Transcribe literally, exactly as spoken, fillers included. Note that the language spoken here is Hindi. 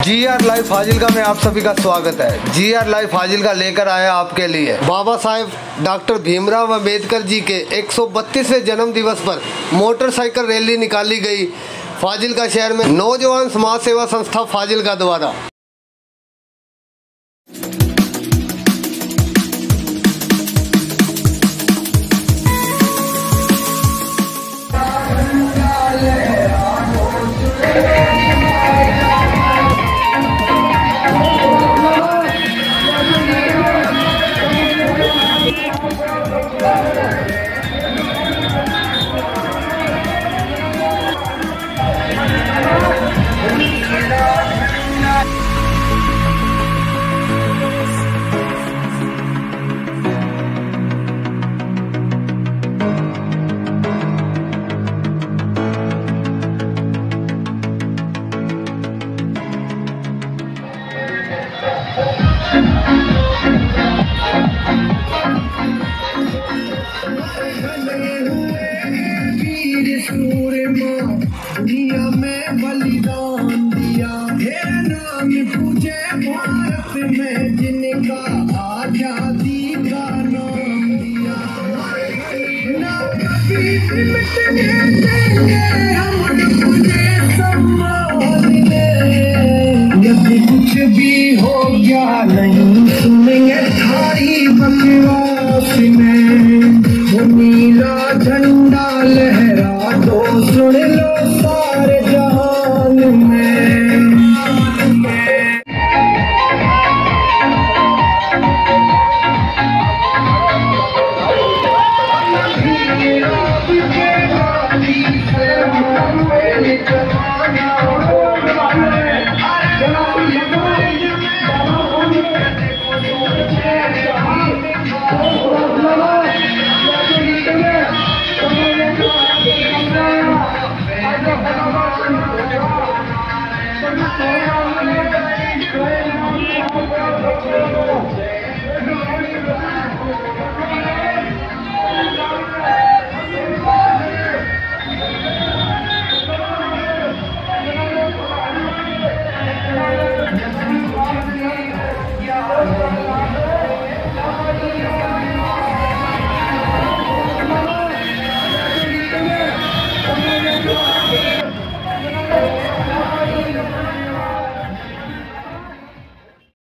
जी आर लाइव फाजिलका में आप सभी का स्वागत है। जी आर लाइव फाजिलका लेकर आया आपके लिए बाबा साहेब डॉक्टर भीमराव अंबेडकर जी के एक सौ बत्तीसवें जन्म दिवस पर मोटरसाइकिल रैली निकाली गई फाजिलका शहर में नौजवान समाज सेवा संस्था फाजिलका द्वारा। दुनिया में बलिदान दिया है नाम पूजे भारत में जिनका आजादी का नाम दिया ना कभी मिटने देंगे हम तुझे सम्मानने यदि कुछ भी हो गया नहीं सुनेंगे थारी बकवास में वो नीला झंडा लहरा दो सुन लो सारे जहान में।